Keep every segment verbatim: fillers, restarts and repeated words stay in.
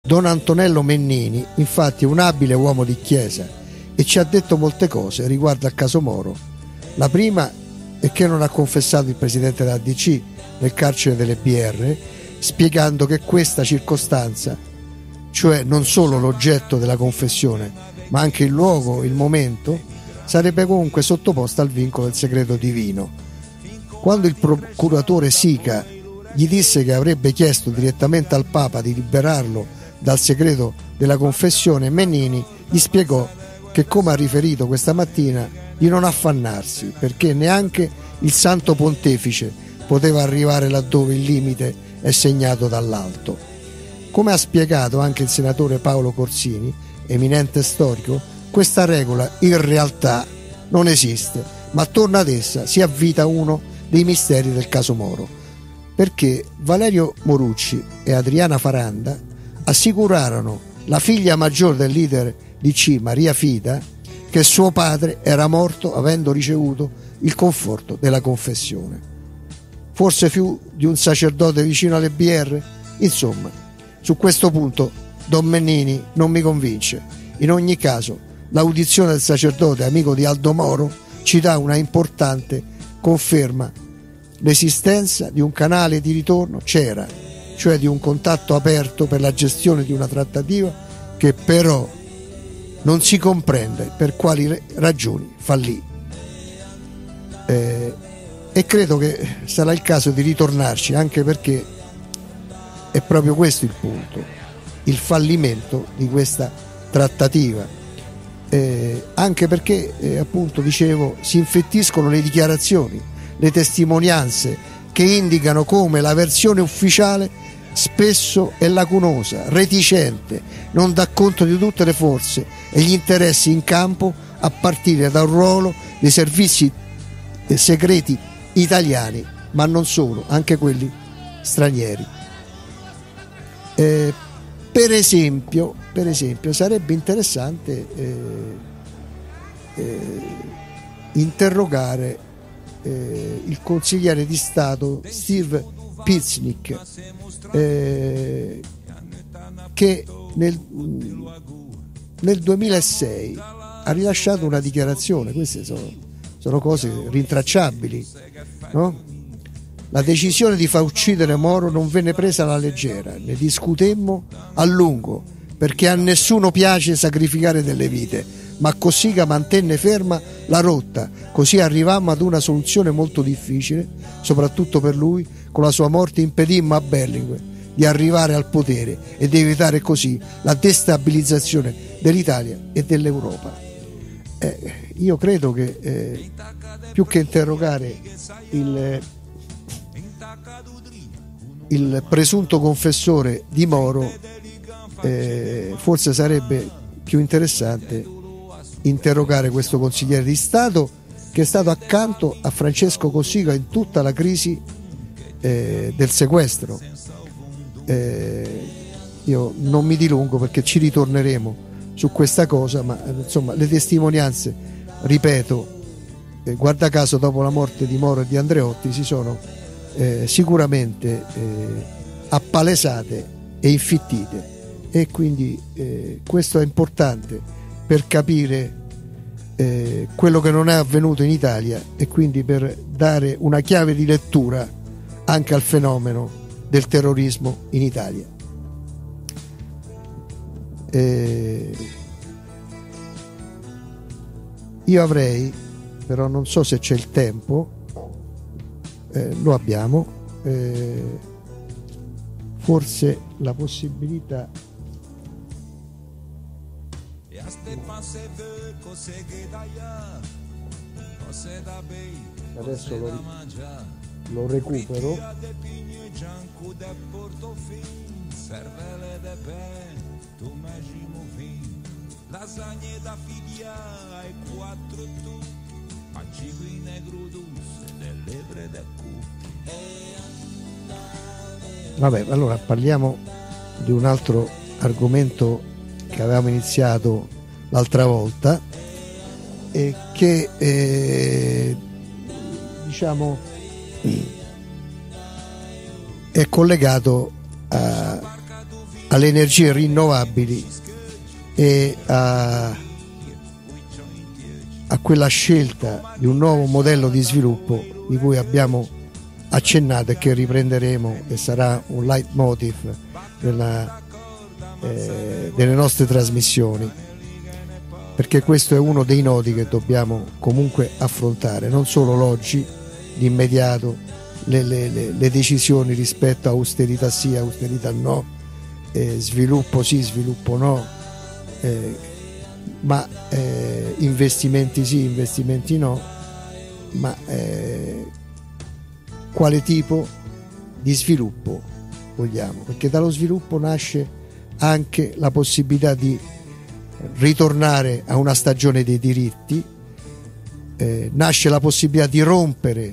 Don Antonello Mennini, infatti, è un abile uomo di chiesa e ci ha detto molte cose riguardo al caso Moro. La prima è che non ha confessato il presidente della D C nel carcere delle B R, spiegando che questa circostanza, cioè non solo l'oggetto della confessione, ma anche il luogo, il momento, sarebbe comunque sottoposta al vincolo del segreto divino. Quando il procuratore Sica gli disse che avrebbe chiesto direttamente al Papa di liberarlo dal segreto della confessione, Mennini gli spiegò che, come ha riferito questa mattina, di non affannarsi, perché neanche il Santo Pontefice poteva arrivare laddove il limite è segnato dall'alto. Come ha spiegato anche il senatore Paolo Corsini, eminente storico, questa regola in realtà non esiste, ma attorno ad essa si avvita uno dei misteri del caso Moro, perché Valerio Morucci e Adriana Faranda assicurarono la figlia maggiore del leader D C, Maria Fida, che suo padre era morto avendo ricevuto il conforto della confessione. Forse più di un sacerdote vicino alle B R? Insomma, su questo punto Don Mennini non mi convince. In ogni caso, l'audizione del sacerdote amico di Aldo Moro ci dà una importante conferma. L'esistenza di un canale di ritorno c'era, cioè di un contatto aperto per la gestione di una trattativa che però non si comprende per quali ragioni fallì. Eh, e credo che sarà il caso di ritornarci, anche perché è proprio questo il punto, il fallimento di questa trattativa, eh, anche perché eh, appunto dicevo, si infettiscono le dichiarazioni, le testimonianze che indicano come la versione ufficiale spesso è lacunosa, reticente, non dà conto di tutte le forze e gli interessi in campo, a partire da un ruolo dei servizi segreti italiani, ma non solo, anche quelli stranieri. Eh, per esempio, per esempio, sarebbe interessante eh, eh, interrogare eh, il consigliere di Stato Steve Piznick, eh, che nel, nel duemilasei ha rilasciato una dichiarazione. Queste sono, sono cose rintracciabili, no? La decisione di far uccidere Moro non venne presa alla leggera, ne discutemmo a lungo, perché a nessuno piace sacrificare delle vite, ma Cossiga mantenne ferma la rotta, così arrivammo ad una soluzione molto difficile, soprattutto per lui. Con la sua morte impedimmo a Berlinguer di arrivare al potere ed evitare così la destabilizzazione dell'Italia e dell'Europa. Eh, io credo che eh, più che interrogare il il presunto confessore di Moro, eh, forse sarebbe più interessante interrogare questo consigliere di Stato, che è stato accanto a Francesco Cossiga in tutta la crisi eh, del sequestro. Eh, io non mi dilungo perché ci ritorneremo su questa cosa, ma insomma le testimonianze, ripeto, eh, guarda caso dopo la morte di Moro e di Andreotti si sono Eh, sicuramente eh, appalesate e infittite, e quindi eh, questo è importante per capire eh, quello che non è avvenuto in Italia, e quindi per dare una chiave di lettura anche al fenomeno del terrorismo in Italia. Eh, io avrei, però non so se c'è il tempo. Eh, lo abbiamo, eh, forse la possibilità. Adesso lo, lo recupero. Vabbè, allora parliamo di un altro argomento che avevamo iniziato l'altra volta e che eh, diciamo è collegato a, alle energie rinnovabili e a, a quella scelta di un nuovo modello di sviluppo di cui abbiamo accennato e che riprenderemo e sarà un leitmotiv della, eh, delle nostre trasmissioni, perché questo è uno dei nodi che dobbiamo comunque affrontare, non solo l'oggi, l'immediato, le, le, le, le decisioni rispetto a austerità sì, austerità no, eh, sviluppo sì, sviluppo no, eh, ma eh, investimenti sì, investimenti no, ma eh, quale tipo di sviluppo vogliamo, perché dallo sviluppo nasce anche la possibilità di ritornare a una stagione dei diritti, eh, nasce la possibilità di rompere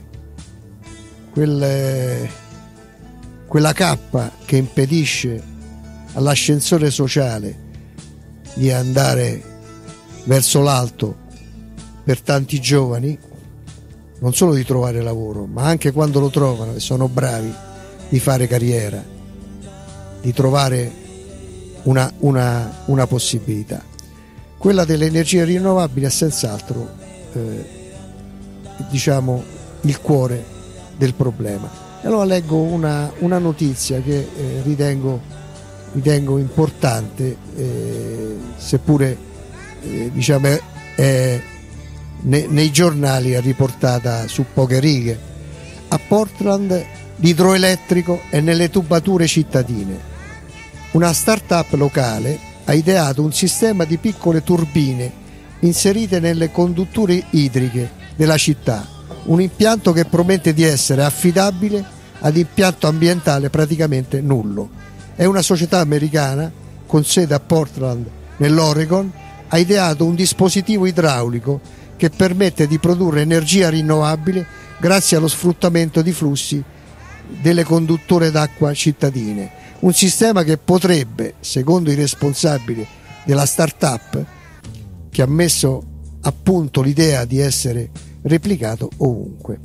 quel, quella cappa che impedisce all'ascensore sociale di andare verso l'alto per tanti giovani, non solo di trovare lavoro, ma anche quando lo trovano e sono bravi di fare carriera, di trovare una, una, una possibilità. Quella delle energie rinnovabili è senz'altro eh, diciamo il cuore del problema. E allora leggo una, una notizia che eh, ritengo, ritengo importante, eh, seppure eh, diciamo è, è ne, nei giornali è riportata su poche righe. A Portland l'idroelettrico è nelle tubature cittadine. Una start-up locale ha ideato un sistema di piccole turbine inserite nelle condutture idriche della città, un impianto che promette di essere affidabile ad impianto ambientale praticamente nullo. È una società americana con sede a Portland, nell'Oregon, ha ideato un dispositivo idraulico che permette di produrre energia rinnovabile grazie allo sfruttamento di flussi delle condutture d'acqua cittadine. Un sistema che potrebbe, secondo i responsabili della start-up, che ha messo a punto l'idea di essere replicato ovunque,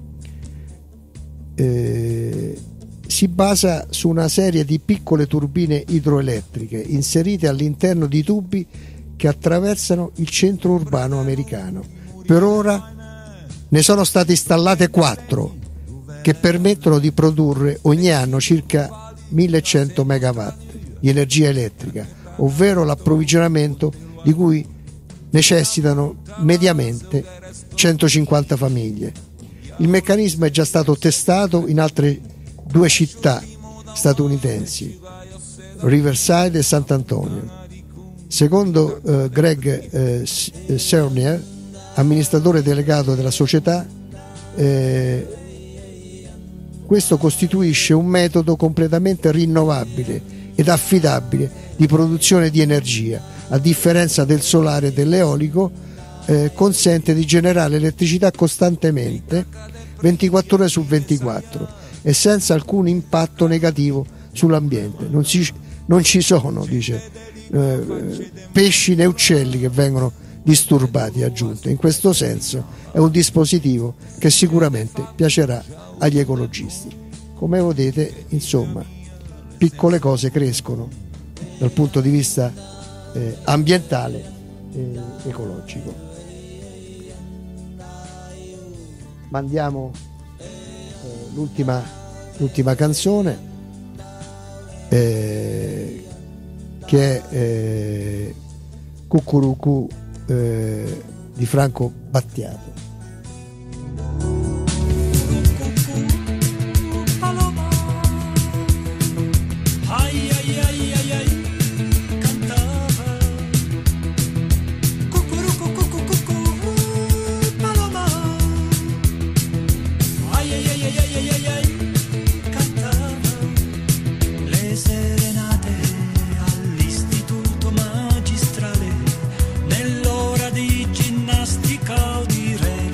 eh, si basa su una serie di piccole turbine idroelettriche inserite all'interno di tubi che attraversano il centro urbano americano. Per ora ne sono state installate quattro che permettono di produrre ogni anno circa millecento megawatt di energia elettrica, ovvero l'approvvigionamento di cui necessitano mediamente centocinquanta famiglie. Il meccanismo è già stato testato in altre due città statunitensi, Riverside e Sant'Antonio. Secondo eh, Greg eh, Cernier, amministratore delegato della società, eh, questo costituisce un metodo completamente rinnovabile ed affidabile di produzione di energia, a differenza del solare e dell'eolico, eh, consente di generare elettricità costantemente ventiquattro ore su ventiquattro e senza alcun impatto negativo sull'ambiente. Non, si, non ci sono, dice, eh, pesci né uccelli che vengono disturbati, aggiunto. In questo senso è un dispositivo che sicuramente piacerà agli ecologisti. Come vedete, insomma, piccole cose crescono dal punto di vista eh, ambientale e ecologico. Mandiamo eh, l'ultima, l'ultima canzone eh, che è eh, Cucurucu eh, di Franco Battiato. Nell'ora di ginnastica o di re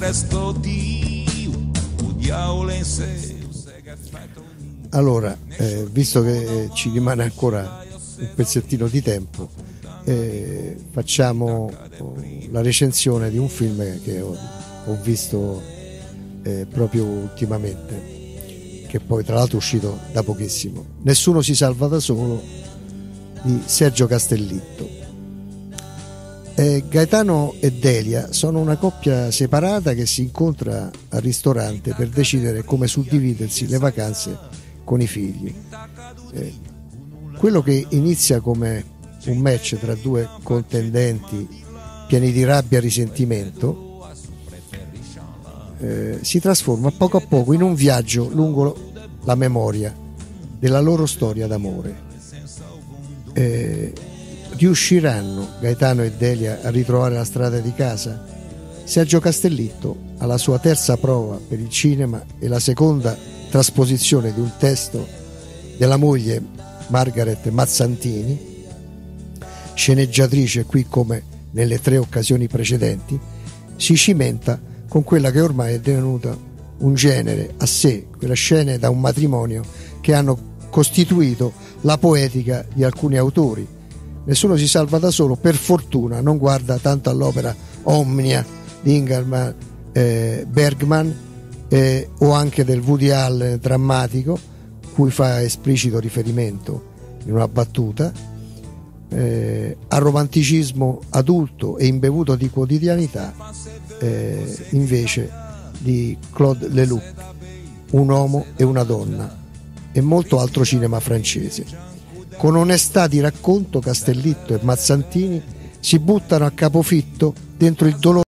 resto Dio, o diavolo in sé. Allora, eh, visto che ci rimane ancora un pezzettino di tempo, eh, facciamo la recensione di un film che ho, ho visto eh, proprio ultimamente, che poi tra l'altro è uscito da pochissimo. Nessuno si salva da solo, di Sergio Castellitto. Eh, Gaetano e Delia sono una coppia separata che si incontra al ristorante per decidere come suddividersi le vacanze con i figli. Eh, quello che inizia come un match tra due contendenti pieni di rabbia e risentimento eh, si trasforma poco a poco in un viaggio lungo la memoria della loro storia d'amore. Eh, riusciranno Gaetano e Delia a ritrovare la strada di casa? Sergio Castellitto ha la sua terza prova per il cinema e la seconda trasposizione di un testo della moglie Margaret Mazzantini, sceneggiatrice qui come nelle tre occasioni precedenti, si cimenta con quella che ormai è divenuta un genere a sé, quelle scene da un matrimonio che hanno costituito la poetica di alcuni autori. Nessuno si salva da solo, per fortuna non guarda tanto all'opera Omnia di Ingmar eh, Bergman eh, o anche del Woody Allen drammatico, cui fa esplicito riferimento in una battuta, eh, al romanticismo adulto e imbevuto di quotidianità eh, invece di Claude Lelouch, Un uomo e una donna, e molto altro cinema francese. Con onestà di racconto Castellitto e Mazzantini si buttano a capofitto dentro il dolore